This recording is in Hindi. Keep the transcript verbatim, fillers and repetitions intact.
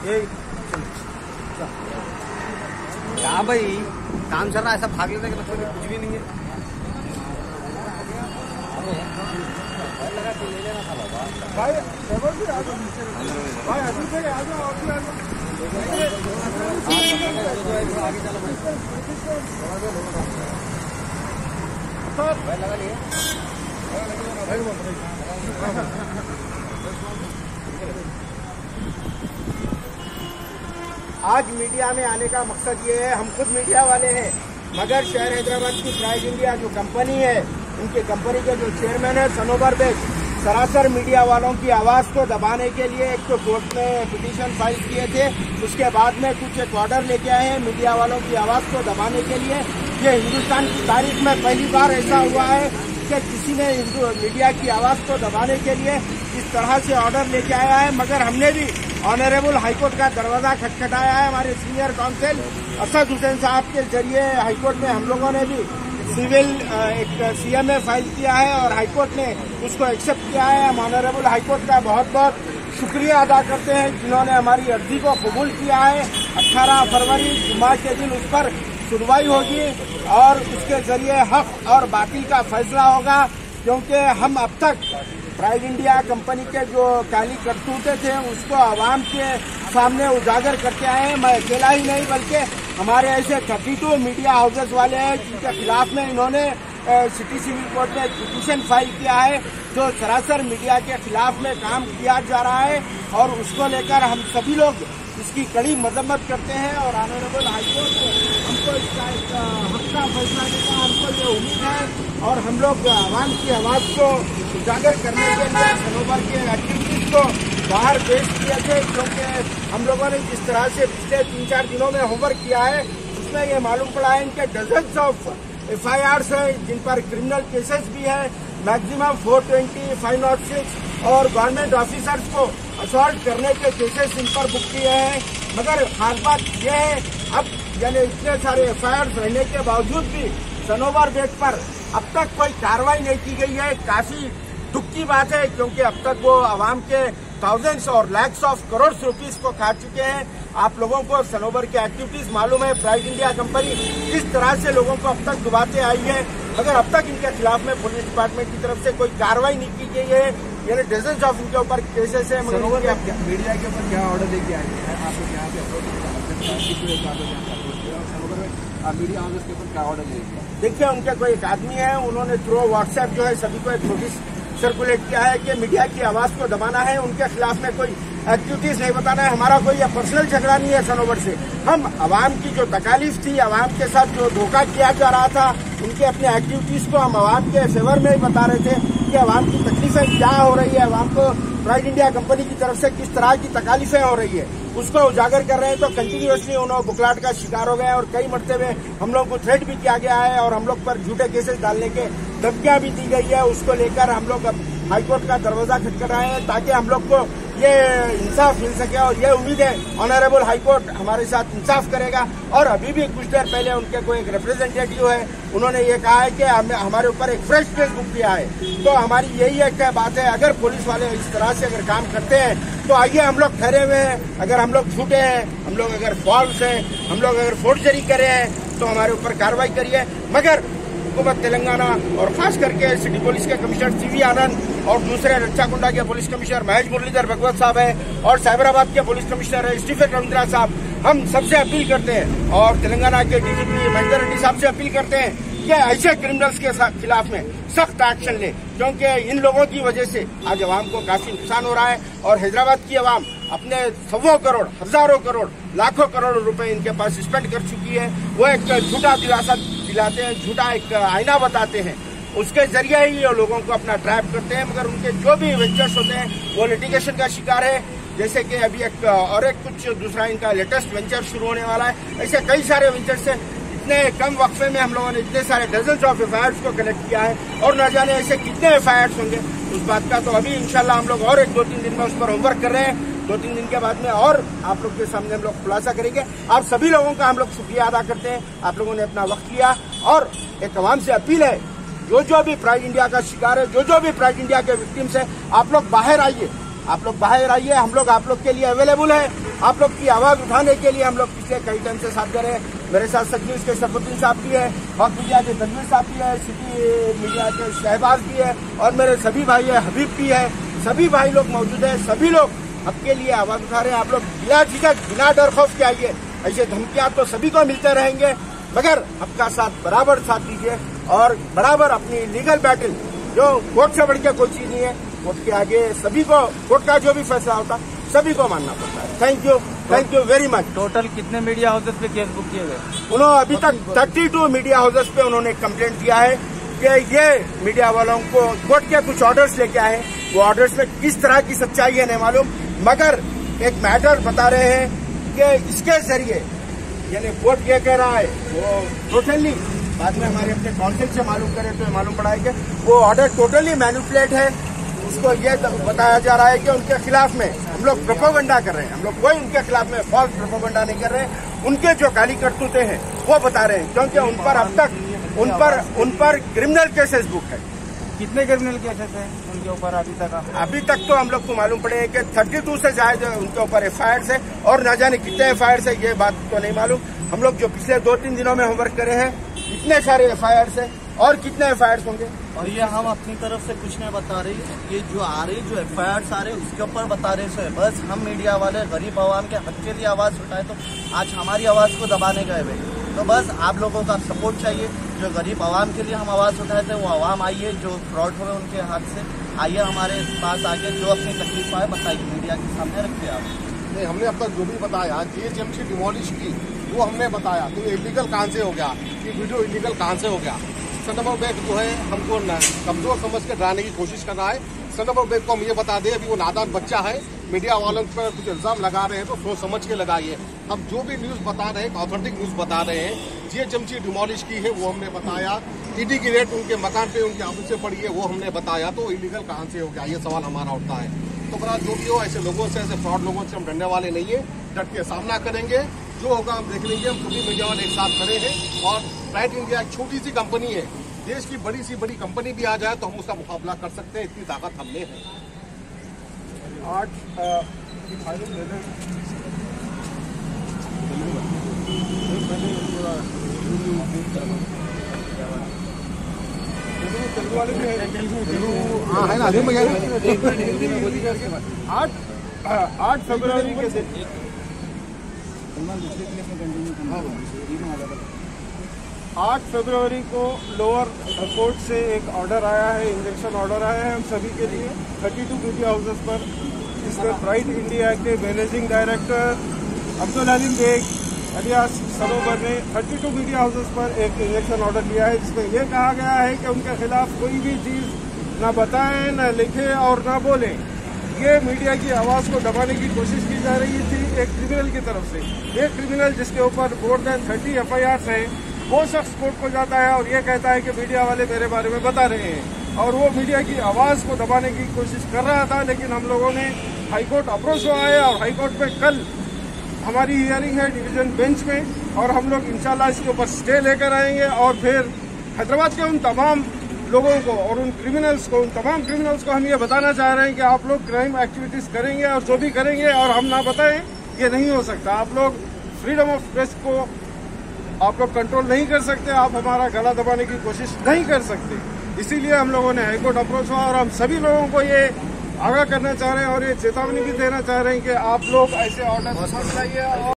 क्या भाई काम चल रहा है, ऐसा भाग लेने का मतलब कुछ भी नहीं है। भाई भाई अभी से आ जाओ अभी आ जाओ। भाई लगा लिए आज मीडिया में आने का मकसद ये है, हम खुद मीडिया वाले हैं, मगर शहर हैदराबाद की प्राइड इंडिया जो कंपनी है, उनकी कंपनी के जो चेयरमैन है सनोबर बेग, सरासर मीडिया वालों की आवाज को दबाने के लिए एक तो कोर्ट में पिटीशन फाइल किए थे, उसके बाद में कुछ एक ऑर्डर लेके आए हैं मीडिया वालों की आवाज को दबाने के लिए। ये हिंदुस्तान की तारीख में पहली बार ऐसा हुआ है कि किसी ने मीडिया की आवाज को दबाने के लिए इस तरह से ऑर्डर लेके आया है। मगर हमने भी ऑनरेबल हाईकोर्ट का दरवाजा खटखटाया है। हमारे सीनियर काउंसिल असद हुसैन साहब के जरिए हाईकोर्ट में हम लोगों ने भी सिविल एक सीएमए फाइल किया है और हाईकोर्ट ने उसको एक्सेप्ट किया है। हम ऑनरेबल हाईकोर्ट का बहुत बहुत शुक्रिया अदा करते हैं जिन्होंने हमारी अर्जी को कबूल किया है। अठारह फरवरी जुम्मा के दिन उस पर सुनवाई होगी और उसके जरिए हक और बातिल का फैसला होगा, क्योंकि हम अब तक प्राइड इंडिया कंपनी के जो काली करतूते थे उसको आवाम के सामने उजागर करके आए हैं। मैं अकेला ही नहीं बल्कि हमारे ऐसे थर्टी टू मीडिया हाउसेस वाले हैं जिनके खिलाफ में इन्होंने सिटी सिविल कोर्ट में पिटीशन फाइल किया है, जो सरासर मीडिया के खिलाफ में काम किया जा रहा है और उसको लेकर हम सभी लोग इसकी कड़ी मजम्मत करते हैं। और ऑनरेबल हाईकोर्ट को हमको इसका एक हक का फैसला देगा, हमको ये उम्मीद है। और हम लोग आवाम की आवाज को उजागर करने के लिए सनोबर के एक्टिविटीज को बाहर पेश किए थे, क्योंकि हम लोगों ने जिस तरह से पिछले तीन चार दिनों में होमवर्क किया है उसमें ये मालूम पड़ा है इनके dozens of F I Rs है जिन पर क्रिमिनल केसेस भी है, maximum four twenty five nought six और गवर्नमेंट ऑफिसर्स को असॉल्ट करने के केसेस इन पर बुक किए हैं। मगर खास बात यह है, अब यानी इतने सारे एफ आई आर्स रहने के बावजूद भी सनोबर बेग पर अब तक कोई कार्रवाई नहीं की गई है। काफी दुख की बात है, क्योंकि अब तक वो आवाम के थाउजेंड्स और लैक्स ऑफ करोड़ रुपीस को खा चुके हैं। आप लोगों को सनोबर की एक्टिविटीज मालूम है, प्राइड इंडिया कंपनी किस तरह से लोगों को अब तक डुबाते आई है, मगर अब तक इनके खिलाफ में पुलिस डिपार्टमेंट की तरफ से कोई कार्रवाई नहीं की गई है। यानी डजन्स ऑफ इनके ऊपर केसेस है। सनोबर मीडिया के ऊपर क्या ऑर्डर लेके आए हैं आप लोग यहाँ पे सनोबर में मीडिया हाउसेस के ऊपर क्या ऑर्डर लेके आए? देखिए, उनके कोई एक आदमी है, उन्होंने थ्रू व्हाट्सएप जो है सभी को एक नोटिस सर्कुलेट किया है कि मीडिया की आवाज को दबाना है, उनके खिलाफ में कोई एक्टिविटीज नहीं बताना है। हमारा कोई पर्सनल झगड़ा नहीं है सनोबर से। हम आवाम की जो तकालीफ थी, आवाम के साथ जो धोखा किया जा रहा था, उनके अपने एक्टिविटीज को हम आवाम के फेवर में ही बता रहे थे कि आवाम की तकलीफें क्या हो रही है, आवाम को प्राइड इंडिया कंपनी की तरफ से किस तरह की तकालीफें हो रही है उसको उजागर कर रहे हैं। तो कंटिन्यूअसली उन्होंने बुकलाट का शिकार हो गए और कई मरतबे हम लोग को थ्रेट भी किया गया है और हम लोग पर झूठे केसेस डालने के धमकियां भी दी गई है। उसको लेकर हम लोग अब हाईकोर्ट का दरवाजा खटखटाए हैं ताकि हम लोग को ये इंसाफ मिल सके और ये उम्मीद है ऑनरेबल हाईकोर्ट हमारे साथ इंसाफ करेगा। और अभी भी कुछ देर पहले उनके कोई एक रिप्रेजेंटेटिव है, उन्होंने ये कहा है कि हमारे ऊपर एक फ्रेश केस बुक किया है। तो हमारी यही एक बात है, अगर पुलिस वाले इस तरह से अगर काम करते हैं तो आइए हम लोग ठहरे हुए हैं। अगर हम लोग झूठे हैं, हम लोग अगर फॉल्स हैं, हम लोग अगर फोर्जरी करे हैं तो हमारे ऊपर कार्रवाई करिए। मगर हुकूमत तेलंगाना और खास करके सिटी पुलिस के कमिश्नर सीवी आनंद और दूसरे रच्चाकुंडा के पुलिस कमिश्नर महेश मुरलीधर भगवत साहब है और साइबराबाद के पुलिस कमिश्नर है स्टीफन रविंद्रा साहब, हम सबसे अपील करते हैं और तेलंगाना के डीजीपी महेंद्र रेड्डी साहब से अपील करते हैं कि ऐसे क्रिमिनल्स के खिलाफ में सख्त एक्शन ले, क्योंकि इन लोगों की वजह से आज आवाम को काफी नुकसान हो रहा है और हैदराबाद की आवाम अपने सौ करोड़, हजारों करोड़, लाखों करोड़ रुपए इनके पास स्पेंड कर चुकी है। वो एक झूठा दिलासा दिलाते हैं, झूठा एक आईना बताते हैं, उसके जरिए ही ये लोगों को अपना ट्रैप करते हैं। मगर उनके जो भी वेंचर्स होते हैं वो लिटिगेशन का शिकार है। जैसे कि अभी एक और एक कुछ दूसरा इनका लेटेस्ट वेंचर शुरू होने वाला है। ऐसे कई सारे वेंचर्स हैं। इतने कम वक्फे में हम लोगों ने इतने सारे dozens of F I Rs को कलेक्ट किया है और न जाने ऐसे कितने एफ आई आर्स होंगे उस बात का तो अभी इंशाल्लाह हम लोग और एक दो तीन दिन में उस पर होमवर्क कर रहे हैं। दो तीन दिन के बाद में और आप लोग के सामने हम लोग खुलासा करेंगे। आप सभी लोगों का हम लोग शुक्रिया अदा करते हैं, आप लोगों ने अपना वक्त लिया। और एक आवाम से अपील है, जो जो भी प्राइड इंडिया का शिकार है, जो जो भी प्राइड इंडिया के विक्टिम्स है, आप लोग बाहर आइए, आप लोग बाहर आइए। हम लोग आप लोग के लिए अवेलेबल है। आप लोग की आवाज उठाने के लिए हम लोग पिछले कई टाइम से साथ दे रहे हैं। मेरे साथ सचिव के शरफुद्दीन साहब भी है, हक मीडिया के तनवीर साहब भी है, सिटी मीडिया के शहबाज भी है और मेरे सभी भाई है, हबीब भी है। सभी भाई लोग मौजूद है, सभी लोग आपके लिए आवाज उठा रहे हैं। आप लोग बिना झिझक बिना डर खौफ के आइए। ऐसे धमकियां तो सभी को मिलते रहेंगे, मगर आपका साथ बराबर साथ दीजिए और बराबर अपनी लीगल बैटल, जो कोर्ट से बढ़ के कोई चीज नहीं है, कोर्ट के आगे सभी को, कोर्ट का जो भी फैसला होता सभी को मानना पड़ता है। Thank you, thank you very much. Total कितने मीडिया हाउसेस पे केस बुक किए गए? उन्होंने अभी तक थर्टी टू मीडिया हाउसेस पे उन्होंने कंप्लेंट दिया है कि ये मीडिया वालों को कोर्ट के कुछ ऑर्डर्स लेके आए हैं। वो ऑर्डर्स में किस तरह की सच्चाई है नहीं मालूम, मगर एक मैटर बता रहे हैं कि इसके जरिए यानी कोर्ट ये कह रहा है, वो टोटली बाद में हमारे अपने काउंसिल से मालूम करें तो मालूम पड़ा है कि वो ऑर्डर टोटली मैनिपुलेट है। उसको ये बताया जा रहा है कि उनके खिलाफ में हम लोग प्रोपोगंडा कर रहे हैं। हम लोग कोई उनके खिलाफ में फॉल्स प्रोपोगंडा नहीं कर रहे हैं। उनके जो काली करतूते हैं वो बता रहे हैं, क्योंकि उन पर अब तक उन पर उन पर क्रिमिनल केसेस बुक है। कितने क्रिमिनल केसेस हैं उनके ऊपर अभी तक? अभी तक तो हम लोग को मालूम पड़े कि थर्टी टू से ज्यादा उनके ऊपर एफ आई आर है और न जाने कितने एफ आई आर है, ये बात तो नहीं मालूम। हम लोग जो पिछले दो तीन दिनों में होमवर्क करे हैं, इतने सारे एफ आई आर है और कितने एफ आई आर होंगे। और ये हम अपनी तरफ से कुछ नहीं बता रही, ये जो आ रही जो एफ आई आर आ रहे उसके ऊपर बता रहे सो है। बस हम मीडिया वाले गरीब आवाम के हक के लिए आवाज उठाए, तो आज हमारी आवाज को दबाने गए भाई। तो बस आप लोगों का सपोर्ट चाहिए। जो गरीब आवाम के लिए हम आवाज उठाए थे, वो आवाम आइए, जो फ्रॉड हुए उनके हाथ से आइए हमारे पास आके जो अपनी तकलीफ आए बताइए, मीडिया के सामने रखिए आप। नहीं, हमने अब तक जो भी बताया, जीएचएमसी डिमोलिश की वो हमने बताया। तो इलीगल कहाँ से हो गया, ये वीडियो इलीगल कहाँ से हो गया। सनबर बेग जो है हमको कमजोर समझ के डराने की कोशिश कर रहा है। सनबर बेग को हम ये बता दें, अभी वो नादान बच्चा है, मीडिया वालों पर कुछ इल्जाम लगा रहे हैं तो सोच समझ के लगाइए। हम जो भी न्यूज बता रहे हैं, ऑथेंटिक न्यूज बता रहे हैं। जीएचएमसी डिमोलिश की है वो हमने बताया, ईडी की रेट उनके मकान पे उनकी ऑफिस से पड़ी है वो हमने बताया। तो इलीगल कहाँ से हो गया, ये सवाल हमारा उठता है। तो बड़ा जो भी हो, ऐसे लोगों से, ऐसे फ्रॉड लोगों से हम डरने वाले नहीं है, डट के सामना करेंगे। जो होगा हम देख लेंगे। हम सभी मीडिया वाले एक साथ खड़े हैं और राइट इंडिया एक छोटी सी कंपनी है, देश की बड़ी सी बड़ी कंपनी भी आ जाए तो हम उसका मुकाबला कर सकते हैं, इतनी ताकत हम में है। आठ हाँ है ना, अभी मैं आठ आठ फरवरी के दिन आठ फरवरी को लोअर कोर्ट से एक ऑर्डर आया है, इंजेक्शन ऑर्डर आया है हम सभी के लिए थर्टी टू मीडिया हाउसेस पर। इसमें ब्राइट इंडिया के managing director Abdul Haleem Baig alias Sarovar ने थर्टी टू मीडिया हाउसेस पर एक इंजेक्शन ऑर्डर लिया है, जिसमें यह कहा गया है कि उनके खिलाफ कोई भी चीज न बताएं, न लिखें और न बोलें। ये मीडिया की आवाज को दबाने की कोशिश की जा रही थी एक क्रिमिनल की तरफ से। एक क्रिमिनल जिसके ऊपर more than thirty F I R हैं, वो शख्स कोर्ट को जाता है और ये कहता है कि मीडिया वाले मेरे बारे में बता रहे हैं, और वो मीडिया की आवाज को दबाने की कोशिश कर रहा था। लेकिन हम लोगों ने हाईकोर्ट अप्रोच हुआ है और हाईकोर्ट में कल हमारी हियरिंग है डिवीजन बेंच में, और हम लोग इंशाल्लाह इसके ऊपर स्टे लेकर आएंगे और फिर हैदराबाद के उन तमाम लोगों को और उन क्रिमिनल्स को, उन तमाम क्रिमिनल्स को हम ये बताना चाह रहे हैं कि आप लोग क्राइम एक्टिविटीज करेंगे और जो भी करेंगे और हम ना बताएं, ये नहीं हो सकता। आप लोग फ्रीडम ऑफ प्रेस को आप लोग कंट्रोल नहीं कर सकते, आप हमारा गला दबाने की कोशिश नहीं कर सकते। इसीलिए हम लोगों ने हाईकोर्ट अप्रोच हुआ और हम सभी लोगों को ये आगाह करना चाह रहे हैं और ये चेतावनी भी देना चाह रहे हैं कि आप लोग ऐसे ऑर्डर मत लाइए।